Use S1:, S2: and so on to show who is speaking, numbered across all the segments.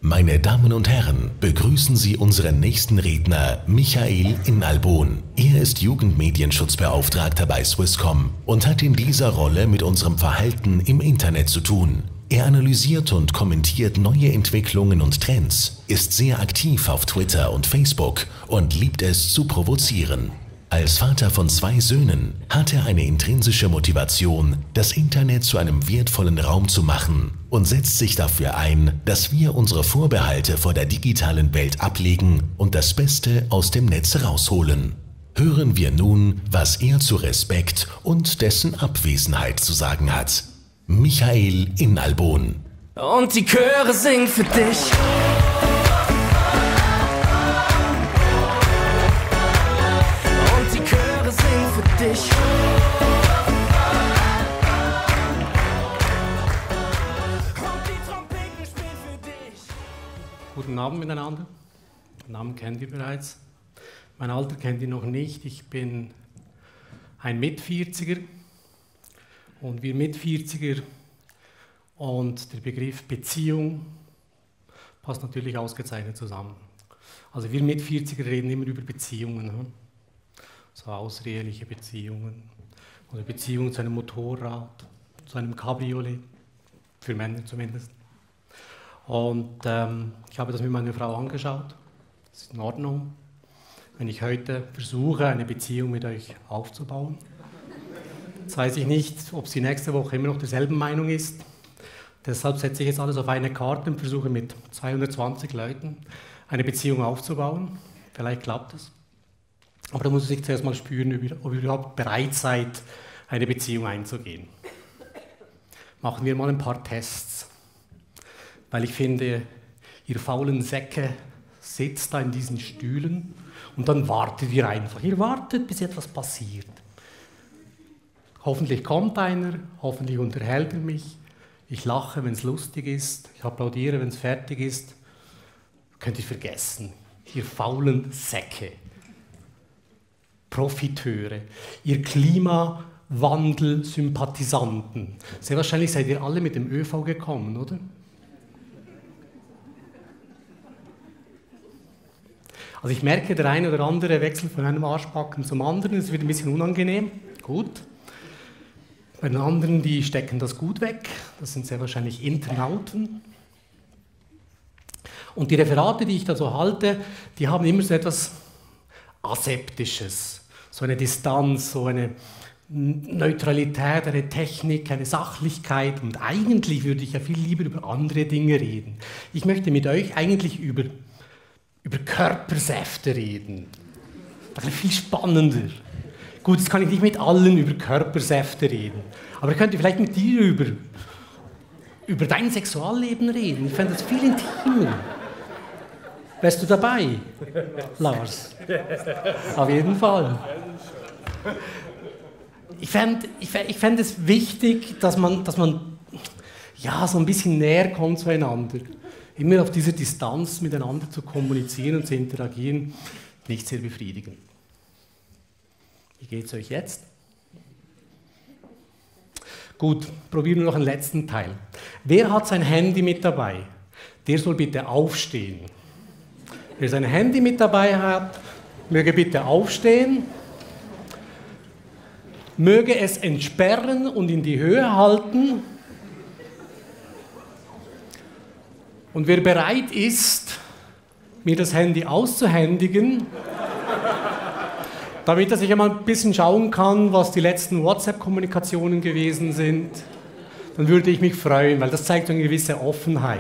S1: Meine Damen und Herren, begrüßen Sie unseren nächsten Redner, Michael Inalbon. Er ist Jugendmedienschutzbeauftragter bei Swisscom und hat in dieser Rolle mit unserem Verhalten im Internet zu tun. Er analysiert und kommentiert neue Entwicklungen und Trends, ist sehr aktiv auf Twitter und Facebook und liebt es zu provozieren. Als Vater von 2 Söhnen hat er eine intrinsische Motivation, das Internet zu einem wertvollen Raum zu machen und setzt sich dafür ein, dass wir unsere Vorbehalte vor der digitalen Welt ablegen und das Beste aus dem Netz rausholen. Hören wir nun, was er zu Respekt und dessen Abwesenheit zu sagen hat. Michael Inalbon.
S2: Und die Chöre singen für dich. Und die Chöre singen für dich. Und die Trompeten spielen für dich.
S3: Guten Abend miteinander. Den Namen kennt ihr bereits. Mein Alter kennt ihr noch nicht. Ich bin ein Mit-40er. Und wir Mit-40er und der Begriff Beziehung passt natürlich ausgezeichnet zusammen. Also wir Mit-40er reden immer über Beziehungen, so außereheliche Beziehungen oder Beziehungen zu einem Motorrad, zu einem Cabriolet, für Männer zumindest. Und ich habe das mit meiner Frau angeschaut. Das ist in Ordnung, wenn ich heute versuche, eine Beziehung mit euch aufzubauen. Jetzt weiß ich nicht, ob sie nächste Woche immer noch derselben Meinung ist. Deshalb setze ich jetzt alles auf eine Karte und versuche mit 220 Leuten eine Beziehung aufzubauen. Vielleicht klappt es. Aber da muss ich zuerst mal spüren, ob ihr überhaupt bereit seid, eine Beziehung einzugehen. Machen wir mal ein paar Tests. Weil ich finde, ihr faulen Säcke sitzt da in diesen Stühlen und dann wartet ihr einfach. Ihr wartet, bis etwas passiert. Hoffentlich kommt einer, hoffentlich unterhält er mich. Ich lache, wenn es lustig ist. Ich applaudiere, wenn es fertig ist. Könnt ihr vergessen. Ihr faulen Säcke. Profiteure. Ihr Klimawandel-Sympathisanten. Sehr wahrscheinlich seid ihr alle mit dem ÖV gekommen, oder? Also ich merke, der eine oder andere wechselt von einem Arschbacken zum anderen. Es wird ein bisschen unangenehm. Gut. Bei den anderen, die stecken das gut weg. Das sind sehr wahrscheinlich Internauten. Und die Referate, die ich da so halte, die haben immer so etwas Aseptisches. So eine Distanz, so eine Neutralität, eine Technik, eine Sachlichkeit. Und eigentlich würde ich ja viel lieber über andere Dinge reden. Ich möchte mit euch eigentlich über Körpersäfte reden. Das ist viel spannender. Gut, jetzt kann ich nicht mit allen über Körpersäfte reden, aber ich könnte vielleicht mit dir über dein Sexualleben reden. Ich fände das viel intimer. Wärst du dabei, Lars? Auf jeden Fall. Ich fände es wichtig, dass man ja, so ein bisschen näher kommt zueinander. Immer auf dieser Distanz miteinander zu kommunizieren und zu interagieren, nicht sehr befriedigend. Wie geht es euch jetzt? Gut, probieren wir noch einen letzten Teil. Wer hat sein Handy mit dabei? Der soll bitte aufstehen. Wer sein Handy mit dabei hat, möge bitte aufstehen, möge es entsperren und in die Höhe halten. Und wer bereit ist, mir das Handy auszuhändigen, damit dass ich einmal ein bisschen schauen kann, was die letzten WhatsApp-Kommunikationen gewesen sind, dann würde ich mich freuen, weil das zeigt eine gewisse Offenheit.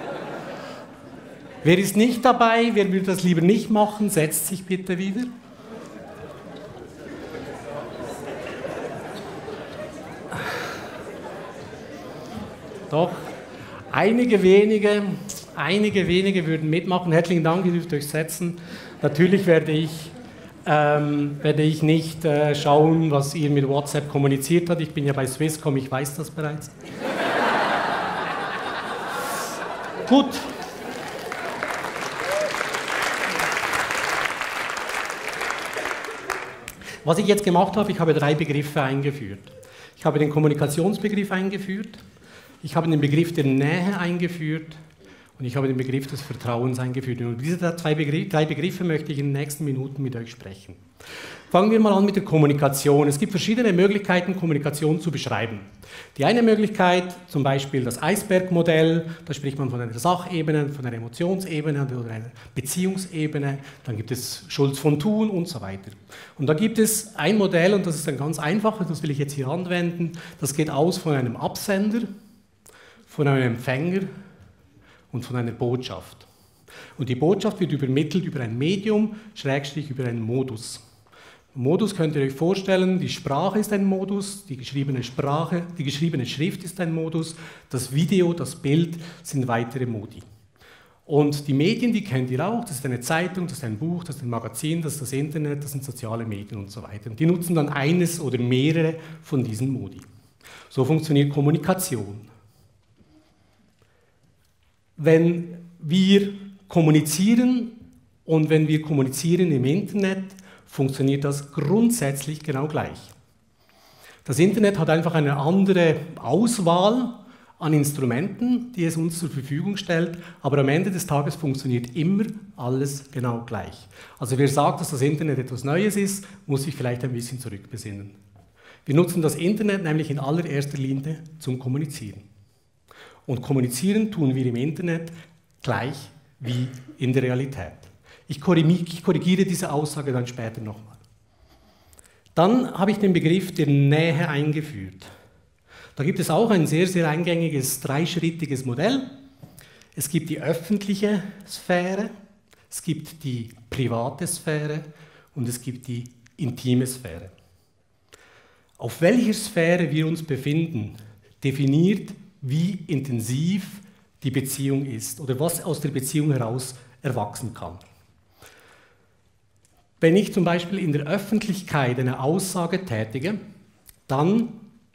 S3: Wer ist nicht dabei, wer will das lieber nicht machen, setzt sich bitte wieder. Doch, einige wenige würden mitmachen. Herzlichen Dank, ihr dürft euch setzen. Natürlich werde ich nicht schauen, was ihr mit WhatsApp kommuniziert habt. Ich bin ja bei Swisscom, ich weiß das bereits. Gut. Was ich jetzt gemacht habe, ich habe 3 Begriffe eingeführt. Ich habe den Kommunikationsbegriff eingeführt, ich habe den Begriff der Nähe eingeführt Und ich habe den Begriff des Vertrauens eingeführt. Und über diese drei Begriffe möchte ich in den nächsten Minuten mit euch sprechen. Fangen wir mal an mit der Kommunikation. Es gibt verschiedene Möglichkeiten, Kommunikation zu beschreiben. Die eine Möglichkeit, zum Beispiel das Eisbergmodell, da spricht man von einer Sachebene, von einer Emotionsebene oder einer Beziehungsebene. Dann gibt es Schulz von Thun und so weiter. Und da gibt es ein Modell, und das ist ein ganz einfaches, das will ich jetzt hier anwenden. Das geht aus von einem Absender, von einem Empfänger und von einer Botschaft. Und die Botschaft wird übermittelt über ein Medium, Schrägstrich über einen Modus. Modus könnt ihr euch vorstellen, die Sprache ist ein Modus, die geschriebene Schrift ist ein Modus, das Video, das Bild sind weitere Modi. Und die Medien, die kennt ihr auch, das ist eine Zeitung, das ist ein Buch, das ist ein Magazin, das ist das Internet, das sind soziale Medien und so weiter. Und die nutzen dann eines oder mehrere von diesen Modi. So funktioniert Kommunikation. Wenn wir kommunizieren und wenn wir kommunizieren im Internet, funktioniert das grundsätzlich genau gleich. Das Internet hat einfach eine andere Auswahl an Instrumenten, die es uns zur Verfügung stellt, aber am Ende des Tages funktioniert immer alles genau gleich. Also wer sagt, dass das Internet etwas Neues ist, muss sich vielleicht ein bisschen zurückbesinnen. Wir nutzen das Internet nämlich in allererster Linie zum Kommunizieren. Und kommunizieren tun wir im Internet gleich wie in der Realität. Ich korrigiere diese Aussage dann später nochmal. Dann habe ich den Begriff der Nähe eingeführt. Da gibt es auch ein sehr, sehr eingängiges, dreischrittiges Modell. Es gibt die öffentliche Sphäre, es gibt die private Sphäre und es gibt die intime Sphäre. Auf welcher Sphäre wir uns befinden, definiert, wie intensiv die Beziehung ist oder was aus der Beziehung heraus erwachsen kann. Wenn ich zum Beispiel in der Öffentlichkeit eine Aussage tätige, dann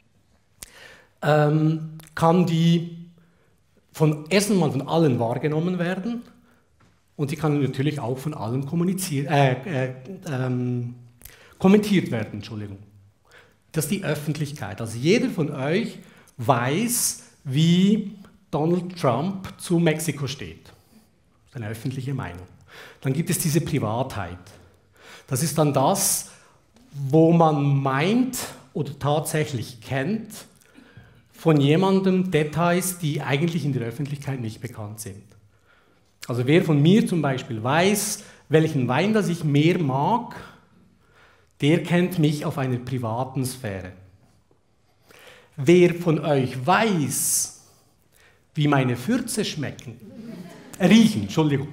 S3: kann die erst einmal von allen wahrgenommen werden und die kann natürlich auch von allen kommentiert werden. Entschuldigung. Das ist die Öffentlichkeit. Also jeder von euch weiß, wie Donald Trump zu Mexiko steht. Das ist eine öffentliche Meinung. Dann gibt es diese Privatheit. Das ist dann das, wo man meint oder tatsächlich kennt von jemandem Details, die eigentlich in der Öffentlichkeit nicht bekannt sind. Also wer von mir zum Beispiel weiß, welchen Wein das ich mehr mag, der kennt mich auf einer privaten Sphäre. Wer von euch weiß, wie meine Fürze riechen, Entschuldigung.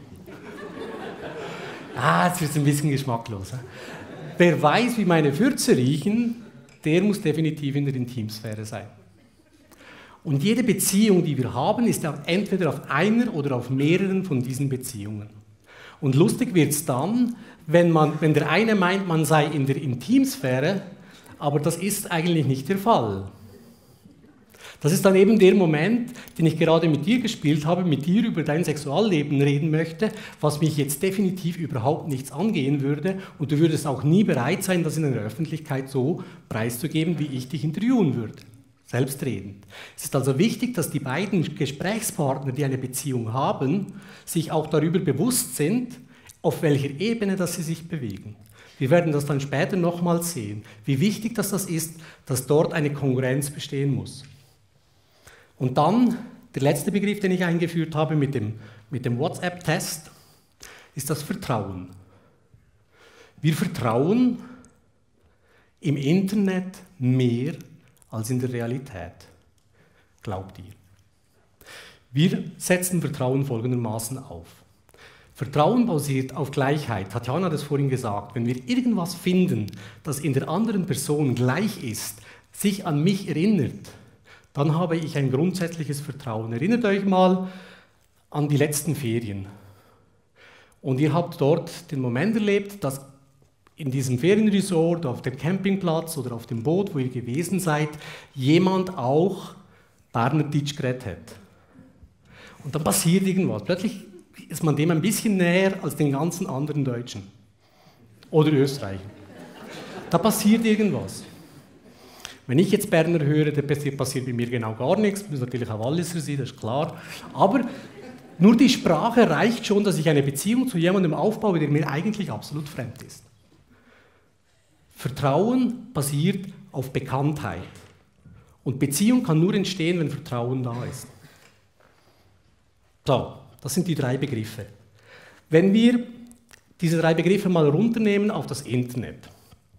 S3: Jetzt wird es ein bisschen geschmacklos. Wer weiß, wie meine Fürze riechen, der muss definitiv in der Intimsphäre sein. Und jede Beziehung, die wir haben, ist entweder auf einer oder auf mehreren von diesen Beziehungen. Und lustig wird es dann, wenn der eine meint, man sei in der Intimsphäre, aber das ist eigentlich nicht der Fall. Das ist dann eben der Moment, den ich gerade mit dir gespielt habe, mit dir über dein Sexualleben reden möchte, was mich jetzt definitiv überhaupt nichts angehen würde und du würdest auch nie bereit sein, das in der Öffentlichkeit so preiszugeben, wie ich dich interviewen würde. Selbstredend. Es ist also wichtig, dass die beiden Gesprächspartner, die eine Beziehung haben, sich auch darüber bewusst sind, auf welcher Ebene dass sie sich bewegen. Wir werden das dann später nochmals sehen, wie wichtig das ist, dass dort eine Kongruenz bestehen muss. Und dann, der letzte Begriff, den ich eingeführt habe mit dem WhatsApp-Test, ist das Vertrauen. Wir vertrauen im Internet mehr als in der Realität. Glaubt ihr? Wir setzen Vertrauen folgendermaßen auf. Vertrauen basiert auf Gleichheit. Tatjana hat es vorhin gesagt. Wenn wir irgendwas finden, das in der anderen Person gleich ist, sich an mich erinnert, dann habe ich ein grundsätzliches Vertrauen. Erinnert euch mal an die letzten Ferien. Und ihr habt dort den Moment erlebt, dass in diesem Ferienresort, auf dem Campingplatz oder auf dem Boot, wo ihr gewesen seid, jemand auch Berndeutsch geredet hat. Und dann passiert irgendwas. Plötzlich ist man dem ein bisschen näher als den ganzen anderen Deutschen. Oder Österreichern. Da passiert irgendwas. Wenn ich jetzt Berner höre, dann passiert bei mir genau gar nichts. Das muss natürlich auch Walliser sein, das ist klar. Aber Nur die Sprache reicht schon, dass ich eine Beziehung zu jemandem aufbaue, der mir eigentlich absolut fremd ist. Vertrauen basiert auf Bekanntheit. Und Beziehung kann nur entstehen, wenn Vertrauen da ist. So, das sind die 3 Begriffe. Wenn wir diese 3 Begriffe mal runternehmen auf das Internet,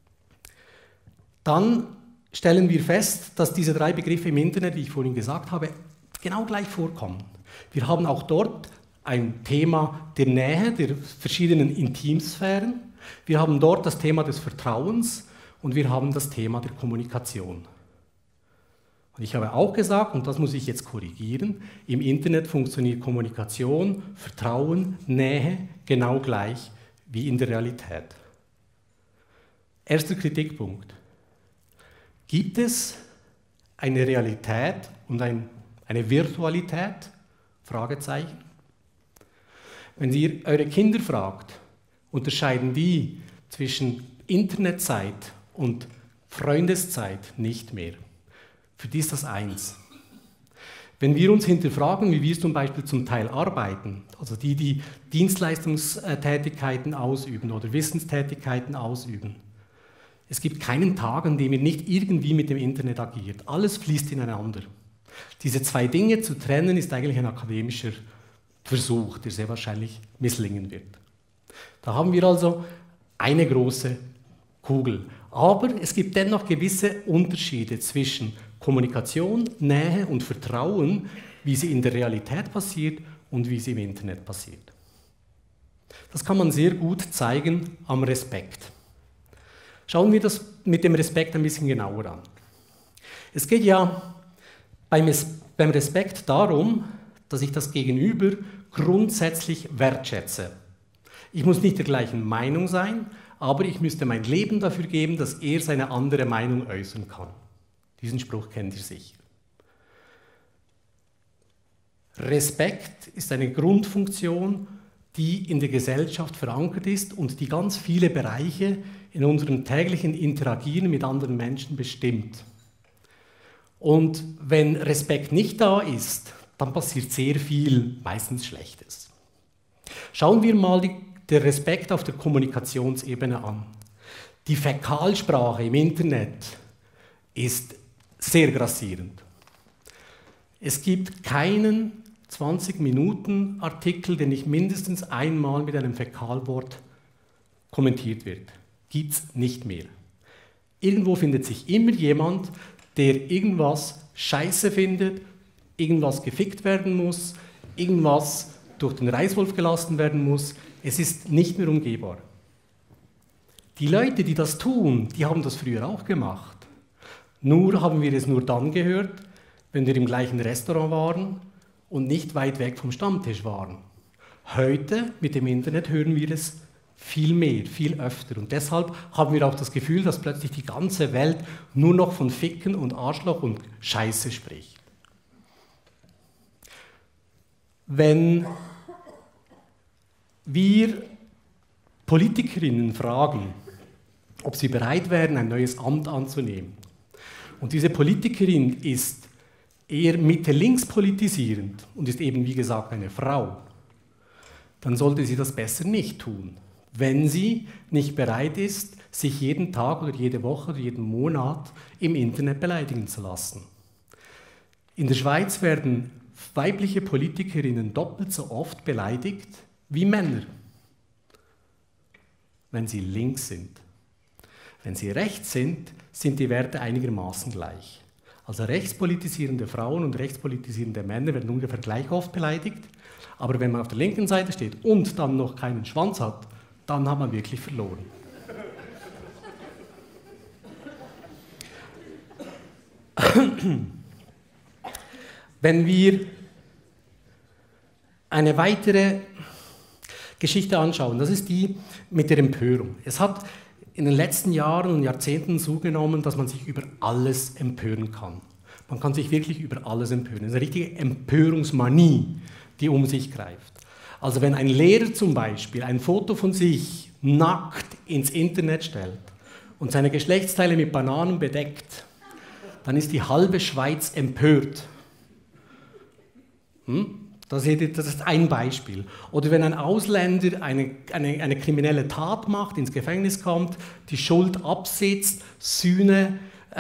S3: dann stellen wir fest, dass diese 3 Begriffe im Internet, wie ich vorhin gesagt habe, genau gleich vorkommen. Wir haben auch dort ein Thema der Nähe, der verschiedenen Intimsphären. Wir haben dort das Thema des Vertrauens und wir haben das Thema der Kommunikation. Und ich habe auch gesagt, und das muss ich jetzt korrigieren, im Internet funktioniert Kommunikation, Vertrauen, Nähe genau gleich wie in der Realität. Erster Kritikpunkt. Gibt es eine Realität und eine Virtualität? Fragezeichen. Wenn ihr eure Kinder fragt, unterscheiden die zwischen Internetzeit und Freundeszeit nicht mehr. Für die ist das eins. Wenn wir uns hinterfragen, wie wir zum Beispiel zum Teil arbeiten, also die Dienstleistungstätigkeiten ausüben oder Wissenstätigkeiten ausüben, es gibt keinen Tag, an dem ihr nicht irgendwie mit dem Internet agiert. Alles fließt ineinander. Diese 2 Dinge zu trennen, ist eigentlich ein akademischer Versuch, der sehr wahrscheinlich misslingen wird. Da haben wir also eine große Kugel. Aber es gibt dennoch gewisse Unterschiede zwischen Kommunikation, Nähe und Vertrauen, wie sie in der Realität passiert und wie sie im Internet passiert. Das kann man sehr gut zeigen am Respekt. Schauen wir das mit dem Respekt ein bisschen genauer an. Es geht ja beim Respekt darum, dass ich das Gegenüber grundsätzlich wertschätze. Ich muss nicht der gleichen Meinung sein, aber ich müsste mein Leben dafür geben, dass er seine andere Meinung äußern kann. Diesen Spruch kennt ihr sicher. Respekt ist eine Grundfunktion, die in der Gesellschaft verankert ist und die ganz viele Bereiche in unserem täglichen Interagieren mit anderen Menschen bestimmt. Und wenn Respekt nicht da ist, dann passiert sehr viel, meistens Schlechtes. Schauen wir mal den Respekt auf der Kommunikationsebene an. Die Fäkalsprache im Internet ist sehr grassierend. Es gibt keinen 20-Minuten-Artikel, der nicht mindestens einmal mit einem Fäkalwort kommentiert wird. Gibt es nicht mehr. Irgendwo findet sich immer jemand, der irgendwas scheiße findet, irgendwas gefickt werden muss, irgendwas durch den Reißwolf gelassen werden muss. Es ist nicht mehr umgehbar. Die Leute, die das tun, die haben das früher auch gemacht. Nur haben wir es nur dann gehört, wenn wir im gleichen Restaurant waren und nicht weit weg vom Stammtisch waren. Heute mit dem Internet hören wir es viel mehr, viel öfter. Und deshalb haben wir auch das Gefühl, dass plötzlich die ganze Welt nur noch von Ficken und Arschloch und Scheiße spricht. Wenn wir Politikerinnen fragen, ob sie bereit wären, ein neues Amt anzunehmen, und diese Politikerin ist eher Mitte-links politisierend und ist eben, wie gesagt, eine Frau, dann sollte sie das besser nicht tun, wenn sie nicht bereit ist, sich jeden Tag oder jede Woche oder jeden Monat im Internet beleidigen zu lassen. In der Schweiz werden weibliche Politikerinnen doppelt so oft beleidigt wie Männer, wenn sie links sind. Wenn sie rechts sind, sind die Werte einigermaßen gleich. Also rechtspolitisierende Frauen und rechtspolitisierende Männer werden ungefähr gleich oft beleidigt, aber wenn man auf der linken Seite steht und dann noch keinen Schwanz hat, dann hat man wirklich verloren. Wenn wir eine weitere Geschichte anschauen, das ist die mit der Empörung. Es hat in den letzten Jahren und Jahrzehnten zugenommen, dass man sich über alles empören kann. Man kann sich wirklich über alles empören. Das ist eine richtige Empörungsmanie, die um sich greift. Also wenn ein Lehrer zum Beispiel ein Foto von sich nackt ins Internet stellt und seine Geschlechtsteile mit Bananen bedeckt, dann ist die halbe Schweiz empört. Das ist ein Beispiel. Oder wenn ein Ausländer eine kriminelle Tat macht, ins Gefängnis kommt, die Schuld absitzt, Sühne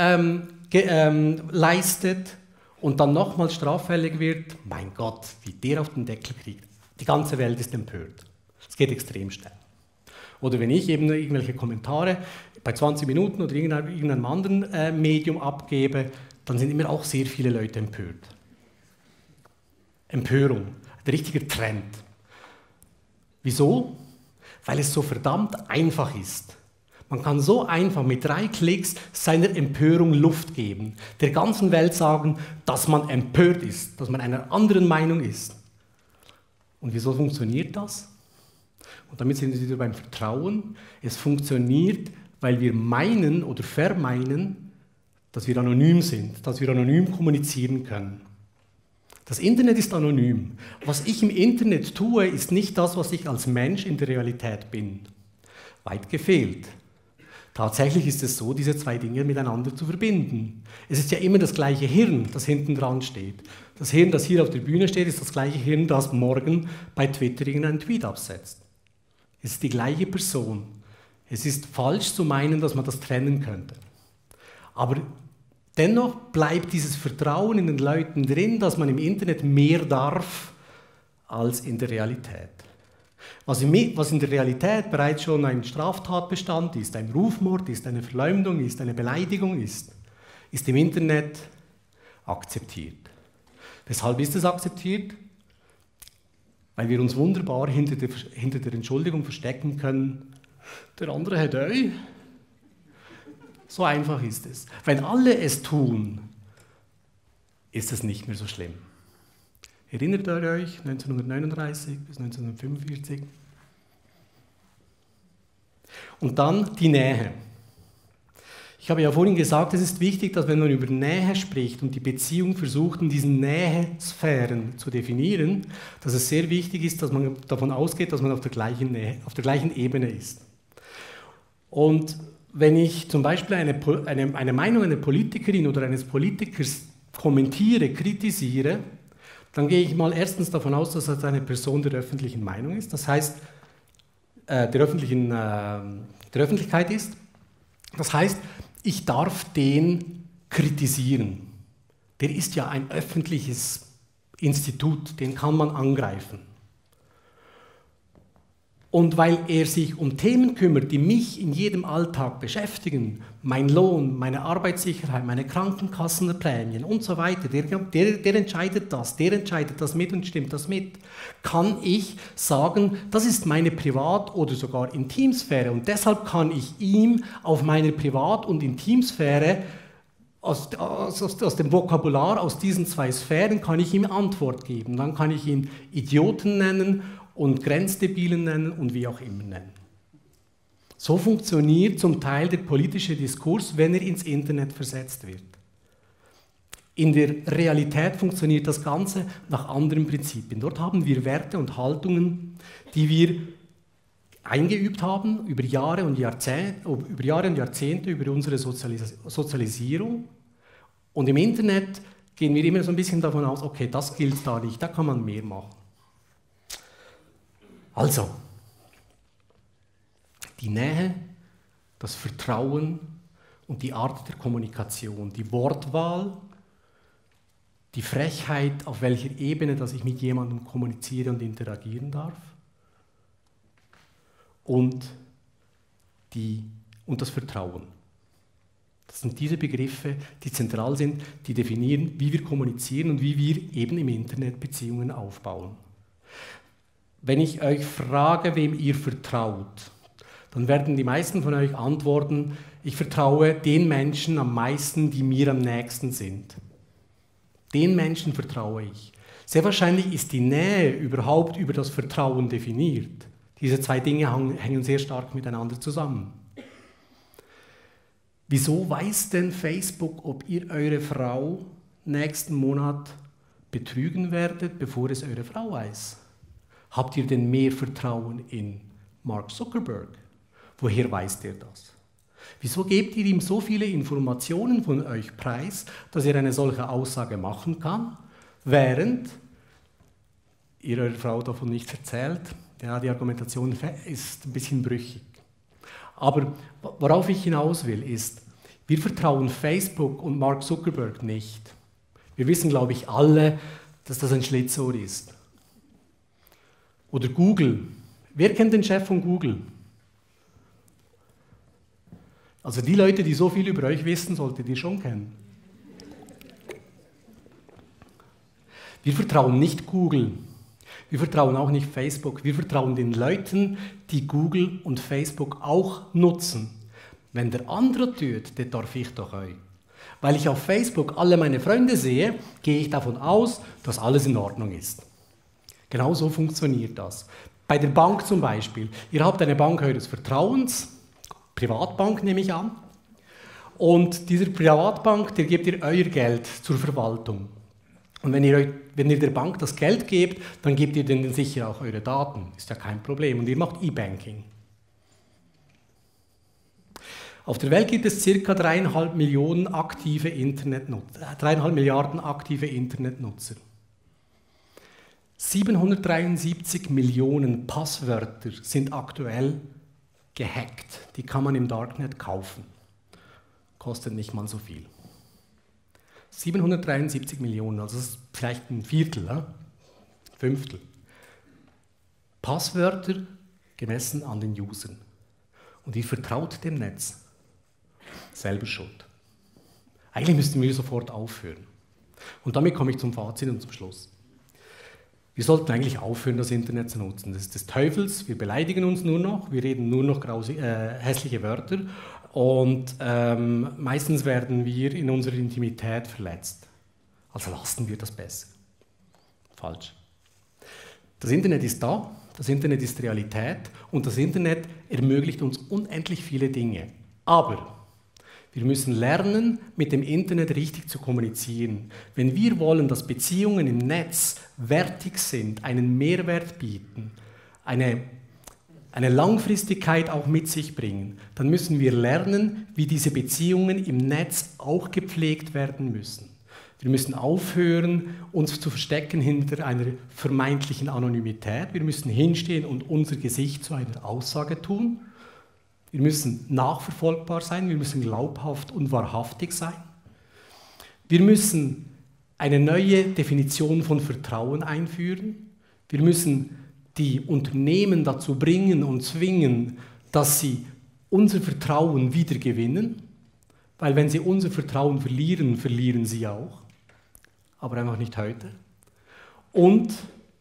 S3: leistet und dann nochmals straffällig wird, mein Gott, wie der auf den Deckel kriegt. Die ganze Welt ist empört. Es geht extrem schnell. Oder wenn ich eben irgendwelche Kommentare bei 20 Minuten oder irgendeinem anderen Medium abgebe, dann sind immer auch sehr viele Leute empört. Empörung, ein richtiger Trend. Wieso? Weil es so verdammt einfach ist. Man kann so einfach mit 3 Klicks seiner Empörung Luft geben, der ganzen Welt sagen, dass man empört ist, dass man einer anderen Meinung ist. Und wieso funktioniert das? Und damit sind wir wieder beim Vertrauen. Es funktioniert, weil wir meinen oder vermeinen, dass wir anonym sind, dass wir anonym kommunizieren können. Das Internet ist anonym. Was ich im Internet tue, ist nicht das, was ich als Mensch in der Realität bin. Weit gefehlt. Tatsächlich ist es so, diese 2 Dinge miteinander zu verbinden. Es ist ja immer das gleiche Hirn, das hinten dran steht. Das Hirn, das hier auf der Bühne steht, ist das gleiche Hirn, das morgen bei Twitter irgendeinen Tweet absetzt. Es ist die gleiche Person. Es ist falsch zu meinen, dass man das trennen könnte. Aber dennoch bleibt dieses Vertrauen in den Leuten drin, dass man im Internet mehr darf als in der Realität. Was in der Realität bereits schon ein Straftatbestand ist, ein Rufmord ist, eine Verleumdung ist, eine Beleidigung ist im Internet akzeptiert. Weshalb ist es akzeptiert? Weil wir uns wunderbar hinter der Entschuldigung verstecken können, der andere hat euch. So einfach ist es. Wenn alle es tun, ist es nicht mehr so schlimm. Erinnert ihr euch 1939 bis 1945? Und dann die Nähe. Ich habe ja vorhin gesagt, es ist wichtig, dass wenn man über Nähe spricht und die Beziehung versucht, in diesen Nähesphären zu definieren, dass es sehr wichtig ist, dass man davon ausgeht, dass man auf der gleichen Ebene ist. Und wenn ich zum Beispiel eine Meinung einer Politikerin oder eines Politikers kommentiere, kritisiere, dann gehe ich mal erstens davon aus, dass das eine Person der öffentlichen Meinung ist, das heißt, der Öffentlichkeit ist. Das heißt, ich darf den kritisieren. Der ist ja ein öffentliches Institut, den kann man angreifen. Und weil er sich um Themen kümmert, die mich in jedem Alltag beschäftigen, mein Lohn, meine Arbeitssicherheit, meine Krankenkassenprämien und so weiter, der entscheidet das mit und stimmt das mit, kann ich sagen, das ist meine Privat- oder sogar Intimsphäre und deshalb kann ich ihm auf meiner Privat- und Intimsphäre aus dem Vokabular, aus diesen 2 Sphären kann ich ihm Antwort geben. Dann kann ich ihn Idioten nennen und Grenzdebilen nennen und wie auch immer nennen. So funktioniert zum Teil der politische Diskurs, wenn er ins Internet versetzt wird. In der Realität funktioniert das Ganze nach anderen Prinzipien. Dort haben wir Werte und Haltungen, die wir eingeübt haben über Jahre und Jahrzehnte, über unsere Sozialisierung. Und im Internet gehen wir immer so ein bisschen davon aus, okay, das gilt da nicht, da kann man mehr machen. Also, die Nähe, das Vertrauen und die Art der Kommunikation, die Wortwahl, die Frechheit, auf welcher Ebene, dass ich mit jemandem kommuniziere und interagieren darf und das Vertrauen. Das sind diese Begriffe, die zentral sind, die definieren, wie wir kommunizieren und wie wir eben im Internet Beziehungen aufbauen. Wenn ich euch frage, wem ihr vertraut, dann werden die meisten von euch antworten, ich vertraue den Menschen am meisten, die mir am nächsten sind. Den Menschen vertraue ich. Sehr wahrscheinlich ist die Nähe überhaupt über das Vertrauen definiert. Diese 2 Dinge hängen sehr stark miteinander zusammen. Wieso weiß denn Facebook, ob ihr eure Frau nächsten Monat betrügen werdet, bevor es eure Frau weiß? Habt ihr denn mehr Vertrauen in Mark Zuckerberg? Woher weiß der das? Wieso gebt ihr ihm so viele Informationen von euch preis, dass er eine solche Aussage machen kann, während ihr eurer Frau davon nichts erzählt. Ja, die Argumentation ist ein bisschen brüchig. Aber worauf ich hinaus will, ist, wir vertrauen Facebook und Mark Zuckerberg nicht. Wir wissen, glaube ich, alle, dass das ein Schlitzohr ist. Oder Google. Wer kennt den Chef von Google? Also die Leute, die so viel über euch wissen, solltet ihr schon kennen. Wir vertrauen nicht Google. Wir vertrauen auch nicht Facebook. Wir vertrauen den Leuten, die Google und Facebook auch nutzen. Wenn der andere tut, das darf ich doch euch. Weil ich auf Facebook alle meine Freunde sehe, gehe ich davon aus, dass alles in Ordnung ist. Genau so funktioniert das. Bei der Bank zum Beispiel. Ihr habt eine Bank eures Vertrauens, Privatbank nehme ich an, und dieser Privatbank, der gebt ihr euer Geld zur Verwaltung. Und wenn ihr der Bank das Geld gebt, dann gebt ihr denen sicher auch eure Daten. Ist ja kein Problem. Und ihr macht E-Banking. Auf der Welt gibt es ca. 3,5 Milliarden aktive Internetnutzer. 773 Millionen Passwörter sind aktuell gehackt. Die kann man im Darknet kaufen. Kostet nicht mal so viel. 773 Millionen, also das ist vielleicht ein Viertel, ein Fünftel. Passwörter gemessen an den Usern. Und ihr vertraut dem Netz. Selber schuld. Eigentlich müssten wir sofort aufhören. Und damit komme ich zum Fazit und zum Schluss. Wir sollten eigentlich aufhören, das Internet zu nutzen. Das ist des Teufels, wir beleidigen uns nur noch, wir reden nur noch hässliche Wörter und meistens werden wir in unserer Intimität verletzt. Also lassen wir das besser. Falsch. Das Internet ist da, das Internet ist Realität und das Internet ermöglicht uns unendlich viele Dinge. Aber wir müssen lernen, mit dem Internet richtig zu kommunizieren. Wenn wir wollen, dass Beziehungen im Netz wertig sind, einen Mehrwert bieten, eine Langfristigkeit auch mit sich bringen, dann müssen wir lernen, wie diese Beziehungen im Netz auch gepflegt werden müssen. Wir müssen aufhören, uns zu verstecken hinter einer vermeintlichen Anonymität. Wir müssen hinstehen und unser Gesicht zu einer Aussage tun. Wir müssen nachverfolgbar sein, wir müssen glaubhaft und wahrhaftig sein. Wir müssen eine neue Definition von Vertrauen einführen. Wir müssen die Unternehmen dazu bringen und zwingen, dass sie unser Vertrauen wieder gewinnen. Weil wenn sie unser Vertrauen verlieren, verlieren sie auch. Aber einfach nicht heute. Und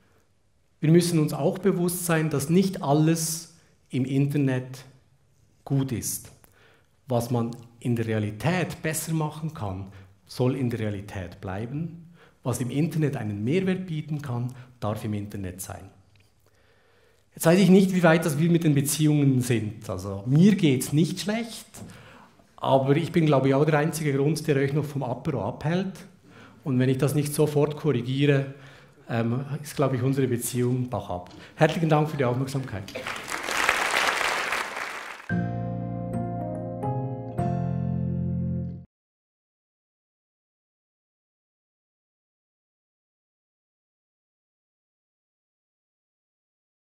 S3: wir müssen uns auch bewusst sein, dass nicht alles im Internet gut ist. Was man in der Realität besser machen kann, soll in der Realität bleiben. Was im Internet einen Mehrwert bieten kann, darf im Internet sein. Jetzt weiß ich nicht, wie weit das wir mit den Beziehungen sind. Also mir geht es nicht schlecht, aber ich bin, glaube ich, auch der einzige Grund, der euch noch vom Apero abhält. Und wenn ich das nicht sofort korrigiere, ist, glaube ich, unsere Beziehung bach ab. Herzlichen Dank für die Aufmerksamkeit.